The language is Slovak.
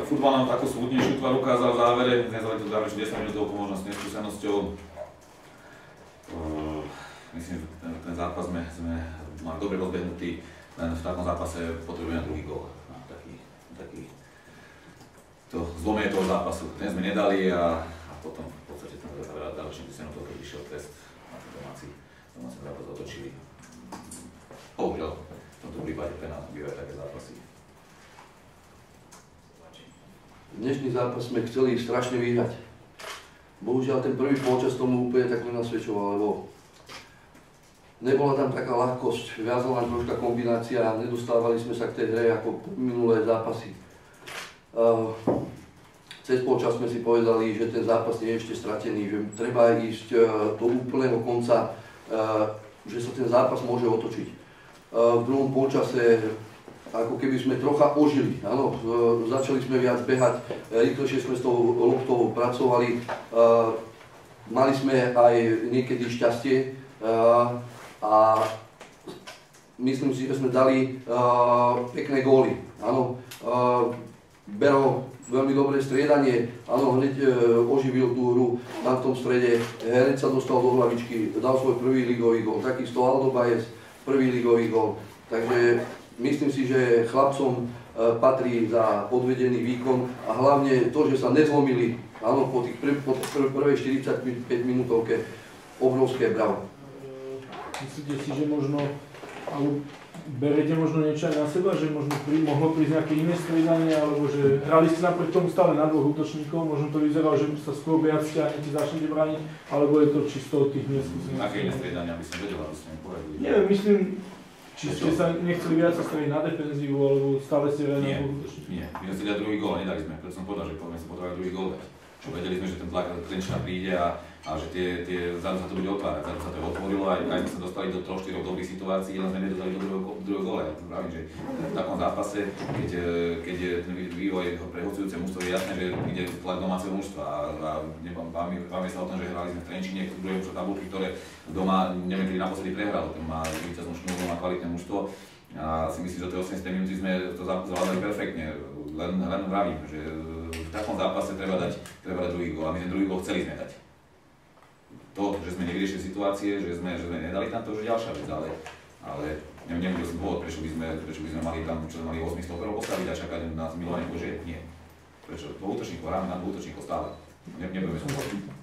futbal nám takú súdnejšiu tvár ukázal v závere, nezali to záverečne 10 minútovku možno s neskúsenosťou. Myslím, že ten zápas sme mali dobre rozbehnutý, len v takom zápase potrebujeme druhý gól. Taký to zlomenie toho zápasu. Ten sme nedali a potom v podstate tam záverečne 10 minútovku, keď vyšiel trest na ten domáci zápas otočili. Bohužiaľ, v tomto prípade pre nás bývajú také zápasy. Dnešný zápas sme chceli strašne vyhrať. Bohužiaľ ten prvý polčas tomu úplne tak nenasvedčoval, lebo nebola tam taká ľahkosť, viazala nám troška kombinácia, nedostávali sme sa k tej hre ako minulé zápasy. Cez polčas sme si povedali, že ten zápas nie je ešte stratený, že treba ísť do úplného konca, že sa ten zápas môže otočiť. V druhom polčase ako keby sme trocha ožili, áno, začali sme viac behať, rýchlejšie sme s tou loptou pracovali, mali sme aj niekedy šťastie a myslím si, že sme dali pekné góly, áno. Bero veľmi dobré striedanie, áno, hneď oživil tú hru tam v tom strede, hneď sa dostal do hlavičky, dal svoj prvý ligový gól, takisto Aldo Baez, prvý ligový gól, takže myslím si, že chlapcom patrí za odvedený výkon a hlavne to, že sa nezlomili, áno, po prvej 45 minútovke, obrovské bravo. Myslíte si, že možno, alebo berete možno niečo aj na seba, že možno mohlo prísť nejaké iné striedanie, alebo že hrali ste napriek tomu stále na dvoch útočníkov, možno to vyzeralo, že sa skôr viac stiahnete, začnete brániť, alebo je to čisto od tých neskúseností? Aké iné striedania by som vedel, aby ste mi poradili? Neviem, myslím, či ste sa nechceli viac strediť na defenzívu, alebo stále ste hrali na dvoch útočníkov? Nie, my sme si dali druhý gól, nedali sme, preto som povedal, že poďme sa potrebovať druhý gól dať. Čo vedeli sme, že ten tlak Trenčína príde a že tie vzadu sa to bude otvárať, vzadu sa to otvorilo a aj sme sa dostali do 3-4 dobrých situácií, len sme nedostali do druhého góla. Ja pravím, že v takom zápase, keď je ten vývoj prehocujúce mužstvo, je jasné, že ide tlak domáceho mužstva a bavíme sa o tom, že hrali sme v Trenčíne, druhé mužstvo tabulky, ktoré doma, neviem, kedy naposledy prehralo, ten má víťaznú šnúru, má kvalitné mužstvo a si myslím, že do tej 80. minúty sme to zvládali perfektne, len vravím, že v takom zápase treba dať druhý gól a my ten druhý gól chceli sme dať. To, že sme nevyriešili situácie, že sme nedali tam, to už je ďalšia vec, ale nevidel som dôvod, prečo by sme mali tam, čo sme mali 8 stoperov postaviť a čakať na zmilovanie Bože, nie. Prečo? Dvoutočníkov, hráme na dvoutočníkov stále. Nebudeme sa